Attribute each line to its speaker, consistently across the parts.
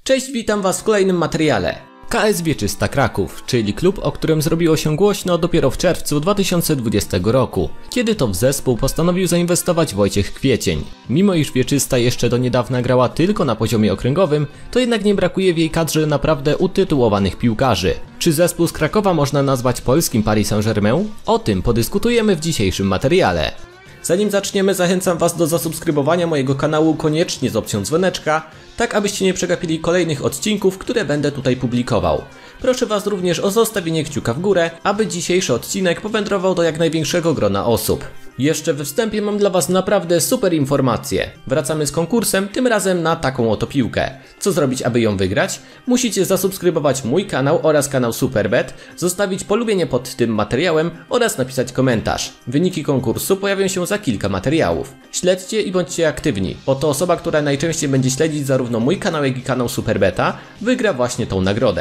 Speaker 1: Cześć, witam Was w kolejnym materiale. KS Wieczysta Kraków, czyli klub, o którym zrobiło się głośno dopiero w czerwcu 2020 roku, kiedy to w zespół postanowił zainwestować Wojciech Kwiecień. Mimo iż Wieczysta jeszcze do niedawna grała tylko na poziomie okręgowym, to jednak nie brakuje w jej kadrze naprawdę utytułowanych piłkarzy. Czy zespół z Krakowa można nazwać polskim Paris Saint-Germain? O tym podyskutujemy w dzisiejszym materiale. Zanim zaczniemy, zachęcam Was do zasubskrybowania mojego kanału koniecznie z opcją dzwoneczka, tak abyście nie przegapili kolejnych odcinków, które będę tutaj publikował. Proszę Was również o zostawienie kciuka w górę, aby dzisiejszy odcinek powędrował do jak największego grona osób. Jeszcze we wstępie mam dla Was naprawdę super informacje. Wracamy z konkursem, tym razem na taką oto piłkę. Co zrobić, aby ją wygrać? Musicie zasubskrybować mój kanał oraz kanał Superbet, zostawić polubienie pod tym materiałem oraz napisać komentarz. Wyniki konkursu pojawią się za kilka materiałów. Śledźcie i bądźcie aktywni. Oto osoba, która najczęściej będzie śledzić zarówno mój kanał, jak i kanał Superbeta, wygra właśnie tą nagrodę.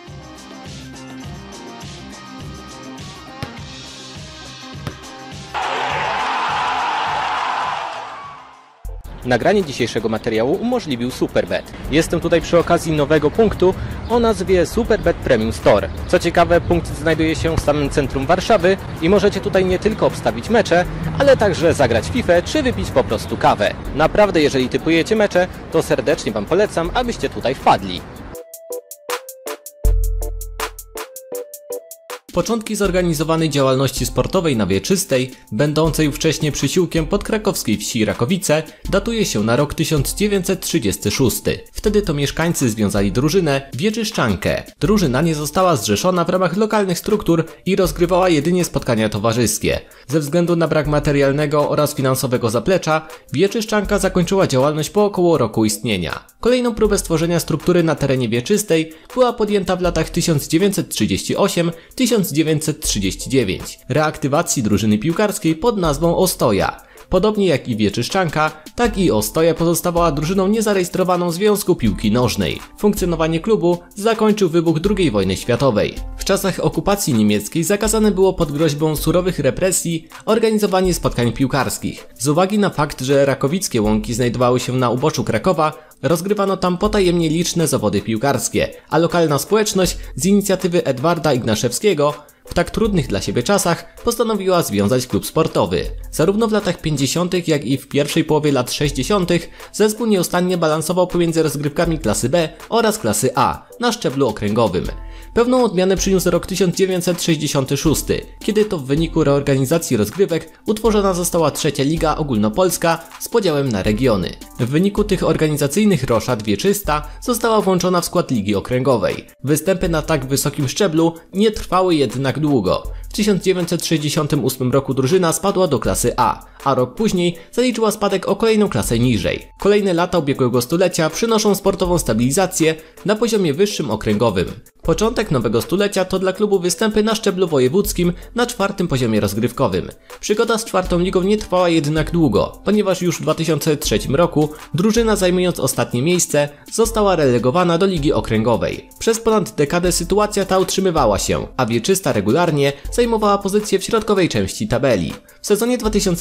Speaker 1: Nagranie dzisiejszego materiału umożliwił Superbet. Jestem tutaj przy okazji nowego punktu o nazwie Superbet Premium Store. Co ciekawe, punkt znajduje się w samym centrum Warszawy i możecie tutaj nie tylko obstawić mecze, ale także zagrać FIFA czy wypić po prostu kawę. Naprawdę, jeżeli typujecie mecze, to serdecznie Wam polecam, abyście tutaj wpadli. Początki zorganizowanej działalności sportowej na Wieczystej, będącej wcześniej przysiłkiem podkrakowskiej wsi Rakowice, datuje się na rok 1936. Wtedy to mieszkańcy związali drużynę Wieczyszczankę. Drużyna nie została zrzeszona w ramach lokalnych struktur i rozgrywała jedynie spotkania towarzyskie. Ze względu na brak materialnego oraz finansowego zaplecza, Wieczyszczanka zakończyła działalność po około roku istnienia. Kolejną próbę stworzenia struktury na terenie Wieczystej była podjęta w latach 1938-1939 reaktywacji drużyny piłkarskiej pod nazwą Ostoja. Podobnie jak i Wieczyszczanka, tak i Ostoja pozostawała drużyną niezarejestrowaną Związku Piłki Nożnej. Funkcjonowanie klubu zakończył wybuch II wojny światowej. W czasach okupacji niemieckiej zakazane było pod groźbą surowych represji organizowanie spotkań piłkarskich. Z uwagi na fakt, że rakowickie łąki znajdowały się na uboczu Krakowa, rozgrywano tam potajemnie liczne zawody piłkarskie, a lokalna społeczność z inicjatywy Edwarda Ignaszewskiego w tak trudnych dla siebie czasach postanowiła związać klub sportowy. Zarówno w latach 50., jak i w pierwszej połowie lat 60. zespół nieustannie balansował pomiędzy rozgrywkami klasy B oraz klasy A na szczeblu okręgowym. Pewną odmianę przyniósł rok 1966, kiedy to w wyniku reorganizacji rozgrywek utworzona została trzecia Liga Ogólnopolska z podziałem na regiony. W wyniku tych organizacyjnych roszad Wieczysta została włączona w skład Ligi Okręgowej. Występy na tak wysokim szczeblu nie trwały jednak długo. W 1968 roku drużyna spadła do klasy A, a rok później zaliczyła spadek o kolejną klasę niżej. Kolejne lata ubiegłego stulecia przynoszą sportową stabilizację na poziomie wyższym okręgowym. Początek nowego stulecia to dla klubu występy na szczeblu wojewódzkim na czwartym poziomie rozgrywkowym. Przygoda z czwartą ligą nie trwała jednak długo, ponieważ już w 2003 roku drużyna, zajmując ostatnie miejsce, została relegowana do Ligi Okręgowej. Przez ponad dekadę sytuacja ta utrzymywała się, a Wieczysta regularnie zajmowała pozycję w środkowej części tabeli. W sezonie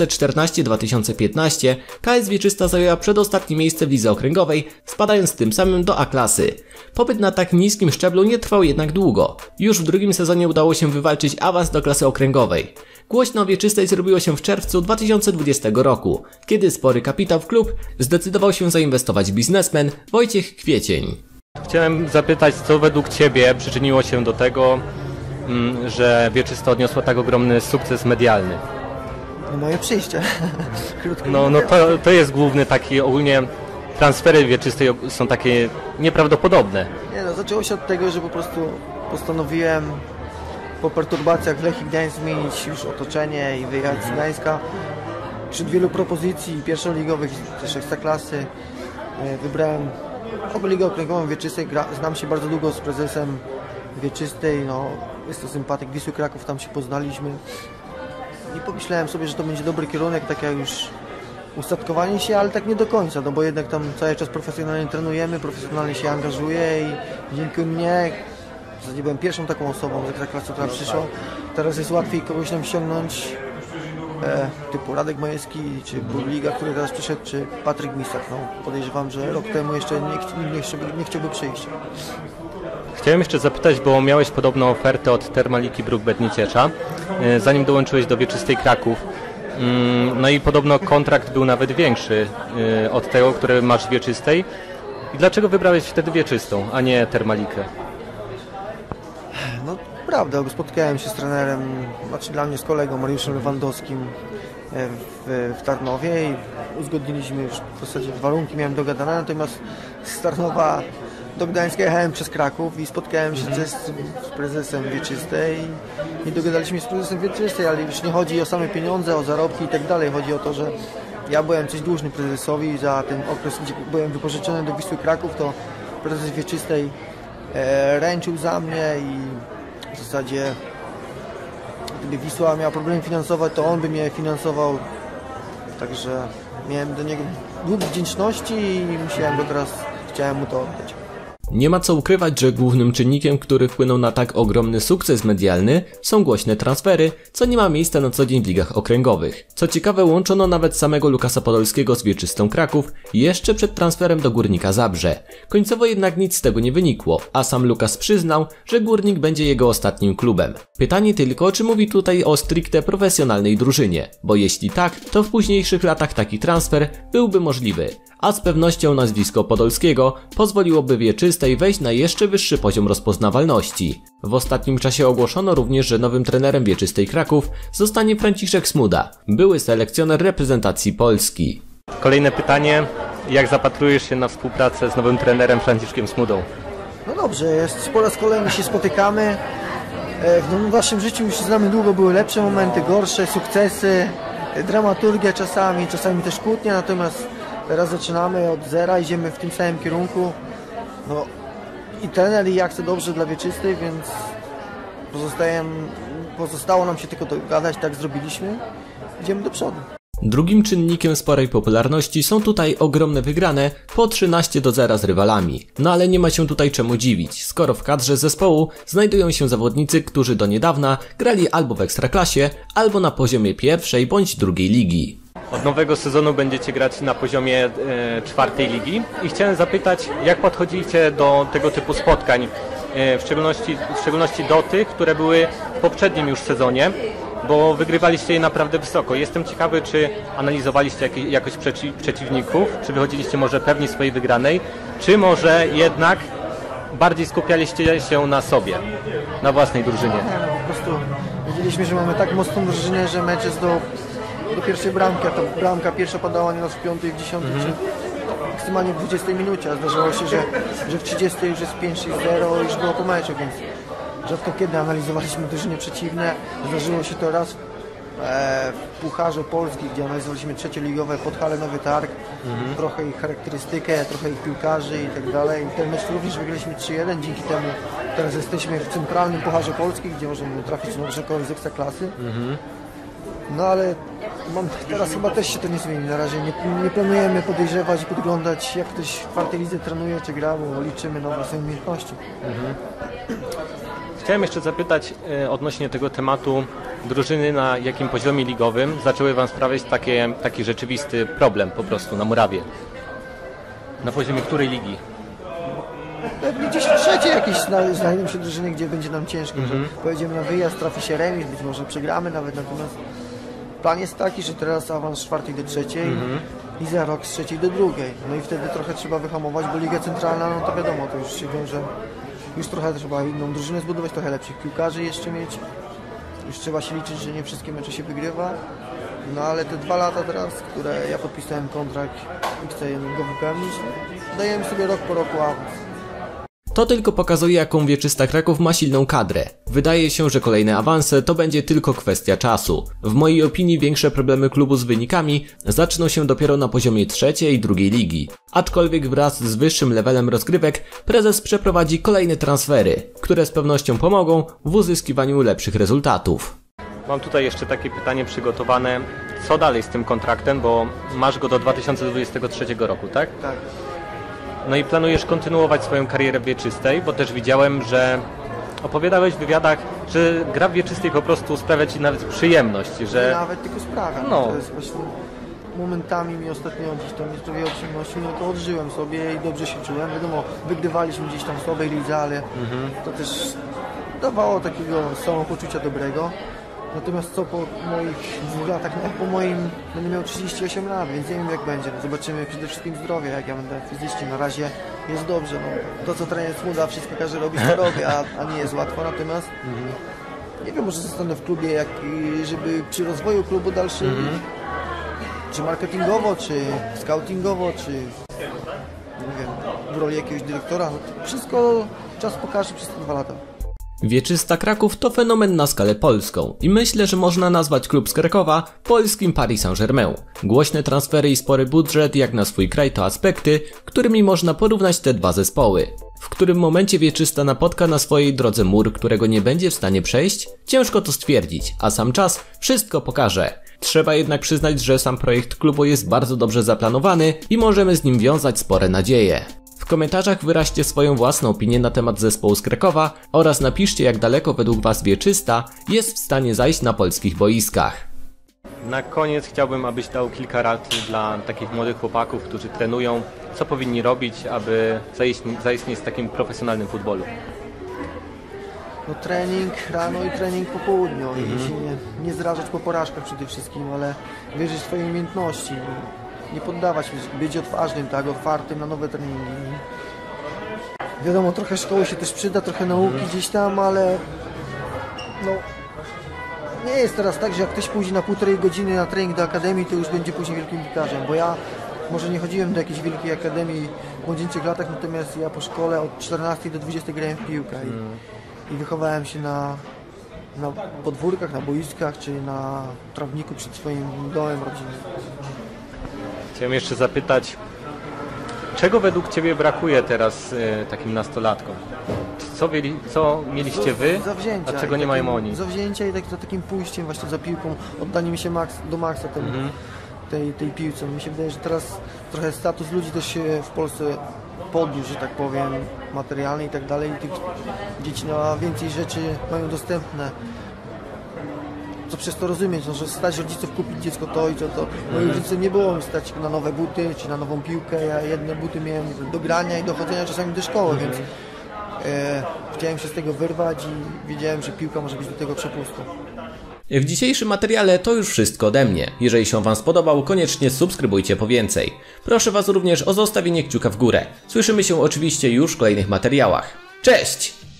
Speaker 1: 2014-2015 KS Wieczysta zajęła przedostatnie miejsce w lidze okręgowej, spadając tym samym do A klasy. Pobyt na tak niskim szczeblu nie trwał jednak długo. Już w drugim sezonie udało się wywalczyć awans do klasy okręgowej. Głośno o Wieczystej zrobiło się w czerwcu 2020 roku, kiedy spory kapitał w klub zdecydował się zainwestować biznesmen Wojciech Kwiecień. Chciałem zapytać, co według Ciebie przyczyniło się do tego, że Wieczysta odniosła tak ogromny sukces medialny?
Speaker 2: Moje przyjście.
Speaker 1: To jest główny taki ogólnie. Transfery Wieczystej są takie nieprawdopodobne.
Speaker 2: Zaczęło się od tego, że po prostu postanowiłem po perturbacjach w Lechii Gdańsk zmienić już otoczenie i wyjechać z Gdańska. Wśród wielu propozycji pierwszoligowych, też ekstraklasy, wybrałem Ligę Okręgową Wieczystej. Znam się bardzo długo z prezesem Wieczystej, jest to sympatyk Wisły Kraków, tam się poznaliśmy. I pomyślałem sobie, że to będzie dobry kierunek, tak jak już ustatkowanie się, ale tak nie do końca, bo jednak tam cały czas profesjonalnie trenujemy, profesjonalnie się angażuję i dzięki mnie, w zasadzie byłem pierwszą taką osobą z ekstraklasy, która przyszła. Teraz jest łatwiej kogoś nam ściągnąć typu Radek Majewski, czy Burliga, który teraz przyszedł, czy Patryk Misak. No, podejrzewam, że rok temu jeszcze nie chciałby przyjść.
Speaker 3: Chciałem jeszcze zapytać, bo miałeś podobną ofertę od Termaliki Bruk-Bedniciecza, zanim dołączyłeś do Wieczystej Kraków. No i podobno kontrakt był nawet większy od tego, który masz w Wieczystej. I dlaczego wybrałeś wtedy Wieczystą, a nie Termalikę?
Speaker 2: No prawda, bo spotkałem się z trenerem, znaczy dla mnie z kolegą Mariuszem Lewandowskim w Tarnowie i uzgodniliśmy już w zasadzie warunki, miałem dogadane, natomiast z Tarnowa do Gdańska jechałem przez Kraków i spotkałem się z prezesem Wieczystej i dogadaliśmy się z prezesem Wieczystej, ale już nie chodzi o same pieniądze, o zarobki i tak dalej, chodzi o to, że ja byłem coś dłużny prezesowi za ten okres, gdzie byłem wypożyczony do Wisły Kraków, to prezes Wieczystej ręczył za mnie i w zasadzie gdyby Wisła miała problemy finansowe, to on by mnie finansował, także miałem do niego dług wdzięczności i chciałem mu to oddać.
Speaker 1: Nie ma co ukrywać, że głównym czynnikiem, który wpłynął na tak ogromny sukces medialny, są głośne transfery, co nie ma miejsca na co dzień w ligach okręgowych. Co ciekawe, łączono nawet samego Lukasa Podolskiego z Wieczystą Kraków jeszcze przed transferem do Górnika Zabrze. Końcowo jednak nic z tego nie wynikło, a sam Lukas przyznał, że Górnik będzie jego ostatnim klubem. Pytanie tylko, czy mówi tutaj o stricte profesjonalnej drużynie, bo jeśli tak, to w późniejszych latach taki transfer byłby możliwy, a z pewnością nazwisko Podolskiego pozwoliłoby Wieczystej wejść na jeszcze wyższy poziom rozpoznawalności. W ostatnim czasie ogłoszono również, że nowym trenerem Wieczystej Kraków zostanie Franciszek Smuda, były selekcjoner reprezentacji Polski.
Speaker 3: Kolejne pytanie, jak zapatrujesz się na współpracę z nowym trenerem Franciszkiem Smudą?
Speaker 2: No dobrze, po raz kolejny się spotykamy. W naszym życiu już znamy długo, były lepsze momenty, gorsze, sukcesy, dramaturgia czasami też kłótnia, natomiast teraz zaczynamy od zera, idziemy w tym samym kierunku. No i trener i ja chcę dobrze dla Wieczystej, więc pozostało nam się tylko dogadać, tak zrobiliśmy. Idziemy do przodu.
Speaker 1: Drugim czynnikiem sporej popularności są tutaj ogromne wygrane po 13-0 z rywalami. No ale nie ma się tutaj czemu dziwić, skoro w kadrze zespołu znajdują się zawodnicy, którzy do niedawna grali albo w Ekstraklasie, albo na poziomie pierwszej bądź drugiej ligi.
Speaker 3: Od nowego sezonu będziecie grać na poziomie czwartej ligi i chciałem zapytać, jak podchodzicie do tego typu spotkań, w szczególności do tych, które były w poprzednim już sezonie, bo wygrywaliście je naprawdę wysoko. Jestem ciekawy, czy analizowaliście jakoś przeciwników, czy wychodziliście może pewni swojej wygranej, czy może jednak bardziej skupialiście się na sobie, na własnej drużynie.
Speaker 2: Po prostu wiedzieliśmy, że mamy tak mocną drużynę, że mecz jest do pierwszej bramki, a ta bramka pierwsza padała nie w 5, w 10 czy maksymalnie w 20 minucie, a zdarzało się, że w 30 już jest 5-6-0 już było po meczu, więc rzadko kiedy analizowaliśmy drużyny przeciwne. Zdarzyło się to raz w Pucharze Polski, gdzie analizowaliśmy trzecioligowe Podhale Nowy Targ, trochę ich charakterystykę, trochę ich piłkarzy i tak dalej. Ten mecz również wygraliśmy 3-1, dzięki temu teraz jesteśmy w centralnym Pucharze Polski, gdzie możemy trafić na rzekowych z Ekstraklasy. No ale teraz chyba też się to nie zmieni. Na razie nie planujemy podejrzewać i podglądać, jak ktoś w czwartej lidze trenuje czy gra, bo liczymy na własne umiejętności.
Speaker 3: Chciałem jeszcze zapytać odnośnie tego tematu, drużyny na jakim poziomie ligowym zaczęły Wam sprawiać taki rzeczywisty problem po prostu na murawie? Na poziomie której ligi?
Speaker 2: Pewnie gdzieś trzecie jakieś znajdą się drużyny, gdzie będzie nam ciężko, że pojedziemy na wyjazd, trafi się remis, być może przegramy nawet, natomiast plan jest taki, że teraz awans z czwartej do trzeciej i za rok z trzeciej do drugiej. No i wtedy trochę trzeba wyhamować, bo Liga Centralna, no to wiadomo, to już się wiąże, już trochę trzeba inną drużynę zbudować, trochę lepszych piłkarzy jeszcze mieć. Już trzeba się liczyć, że nie wszystkie mecze się wygrywa. No ale te 2 lata teraz, które ja podpisałem kontrakt i chcę go wypełnić, dajemy sobie rok po roku awans.
Speaker 1: To tylko pokazuje, jaką Wieczysta Kraków ma silną kadrę. Wydaje się, że kolejne awanse to będzie tylko kwestia czasu. W mojej opinii większe problemy klubu z wynikami zaczną się dopiero na poziomie trzeciej i drugiej ligi. Aczkolwiek wraz z wyższym levelem rozgrywek prezes przeprowadzi kolejne transfery, które z pewnością pomogą w uzyskiwaniu lepszych rezultatów.
Speaker 3: Mam tutaj jeszcze takie pytanie przygotowane. Co dalej z tym kontraktem, bo masz go do 2023 roku, tak?
Speaker 2: Tak.
Speaker 3: No i planujesz kontynuować swoją karierę w Wieczystej, bo też widziałem, że opowiadałeś w wywiadach że gra w Wieczystej po prostu sprawia Ci nawet przyjemność, że...
Speaker 2: Nawet tylko sprawia.
Speaker 3: No.
Speaker 2: To jest właśnie momentami mi ostatnio gdzieś tam nie sprawiało przyjemności, no to odżyłem sobie i dobrze się czułem. Wiadomo, wygrywaliśmy gdzieś tam w słabej lidze, ale to też dawało takiego samopoczucia dobrego. Natomiast co po moich 2 latach, no po moim będę miał 38 lat, więc nie wiem jak będzie. Zobaczymy przede wszystkim zdrowie, jak ja będę fizycznie. Na razie jest dobrze. No, to co trener Smuda, wszystko każe robić, to robię, a nie jest łatwo. Natomiast nie wiem, może zostanę w klubie, żeby przy rozwoju klubu dalszym, czy marketingowo, czy scoutingowo, czy nie wiem, w roli jakiegoś dyrektora. No to wszystko czas pokaże przez te 2 lata.
Speaker 1: Wieczysta Kraków to fenomen na skalę polską i myślę, że można nazwać klub z Krakowa polskim Paris Saint-Germain. Głośne transfery i spory budżet jak na swój kraj to aspekty, którymi można porównać te 2 zespoły. W którym momencie Wieczysta napotka na swojej drodze mur, którego nie będzie w stanie przejść? Ciężko to stwierdzić, a sam czas wszystko pokaże. Trzeba jednak przyznać, że sam projekt klubu jest bardzo dobrze zaplanowany i możemy z nim wiązać spore nadzieje. W komentarzach wyraźcie swoją własną opinię na temat zespołu z Krakowa oraz napiszcie, jak daleko według Was Wieczysta jest w stanie zajść na polskich boiskach.
Speaker 3: Na koniec chciałbym, abyś dał kilka rad dla takich młodych chłopaków, którzy trenują, co powinni robić, aby zaistnieć w takim profesjonalnym futbolu.
Speaker 2: No trening rano i trening po południu i się nie zrażać po porażkach przede wszystkim, ale wierzyć w swoje umiejętności, nie poddawać się, być odważnym, tak, otwartym na nowe treningi. Wiadomo, trochę szkoły się też przyda, trochę nauki gdzieś tam, ale no nie jest teraz tak, że jak ktoś pójdzie na 1,5 godziny na trening do akademii, to już będzie później wielkim piłkarzem, bo ja może nie chodziłem do jakiejś wielkiej akademii w młodzieńczych latach, natomiast ja po szkole od 14 do 20 grałem w piłkę i wychowałem się na podwórkach, na boiskach, czy na trawniku przed swoim domem rodzinnym.
Speaker 3: Chciałem jeszcze zapytać, czego według Ciebie brakuje teraz takim nastolatkom? Co mieliście Wy,
Speaker 2: zawzięcia,
Speaker 3: a czego nie mają oni?
Speaker 2: Zawzięcia i za takim pójściem właśnie za piłką, oddaniem się do maksa tej piłce. Mi się wydaje, że teraz trochę status ludzi też się w Polsce podniósł, że tak powiem, materialny i tak dalej. I tych dzieci na więcej rzeczy mają dostępne. Co przez to rozumieć, no, że stać rodziców kupić dziecko to i to. Moim rodzicom nie było mi stać na nowe buty, czy na nową piłkę. Ja jedne buty miałem do grania i do chodzenia czasami do szkoły, więc chciałem się z tego wyrwać i wiedziałem, że piłka może być do tego przepustką.
Speaker 1: W dzisiejszym materiale to już wszystko ode mnie. Jeżeli się Wam spodobał, koniecznie subskrybujcie po więcej. Proszę Was również o zostawienie kciuka w górę. Słyszymy się oczywiście już w kolejnych materiałach. Cześć!